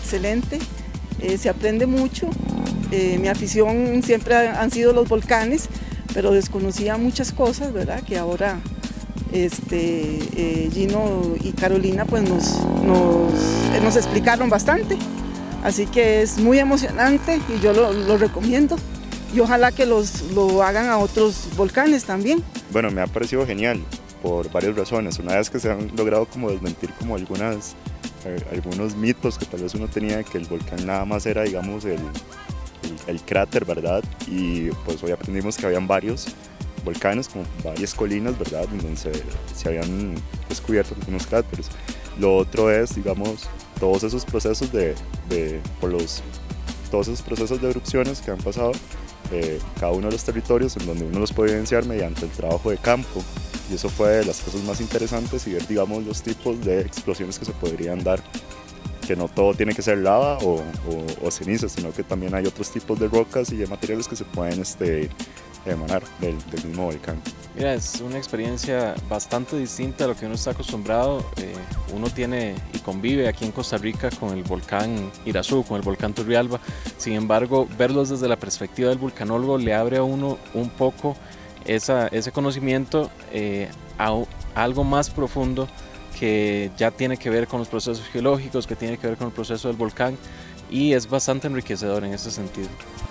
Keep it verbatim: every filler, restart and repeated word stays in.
excelente, eh, se aprende mucho. Eh, mi afición siempre han sido los volcanes, pero desconocía muchas cosas, ¿verdad? Que ahora este, eh, Gino y Carolina pues nos, nos, eh, nos explicaron bastante. Así que es muy emocionante y yo lo, lo recomiendo. Y ojalá que los, lo hagan a otros volcanes también. Bueno, me ha parecido genial por varias razones. Una vez que se han logrado como desmentir como algunas, eh, algunos mitos que tal vez uno tenía de que el volcán nada más era, digamos, el, el, el cráter, ¿verdad? Y pues hoy aprendimos que habían varios volcanes, como varias colinas, ¿verdad? En donde se, se habían descubierto algunos cráteres. Lo otro es, digamos, todos esos procesos de, de por los, todos esos procesos de erupciones que han pasado, eh, cada uno de los territorios en donde uno los puede evidenciar mediante el trabajo de campo. Y eso fue de las cosas más interesantes y ver, digamos, los tipos de explosiones que se podrían dar, que no todo tiene que ser lava o, o, o cenizas, sino que también hay otros tipos de rocas y de materiales que se pueden este, emanar del, del mismo volcán. Mira, es una experiencia bastante distinta a lo que uno está acostumbrado. Eh, uno tiene y convive aquí en Costa Rica con el volcán Irazú, con el volcán Turrialba. Sin embargo, verlos desde la perspectiva del vulcanólogo le abre a uno un poco esa, ese conocimiento eh, a, a algo más profundo que ya tiene que ver con los procesos geológicos, que tiene que ver con el proceso del volcán, y es bastante enriquecedor en ese sentido.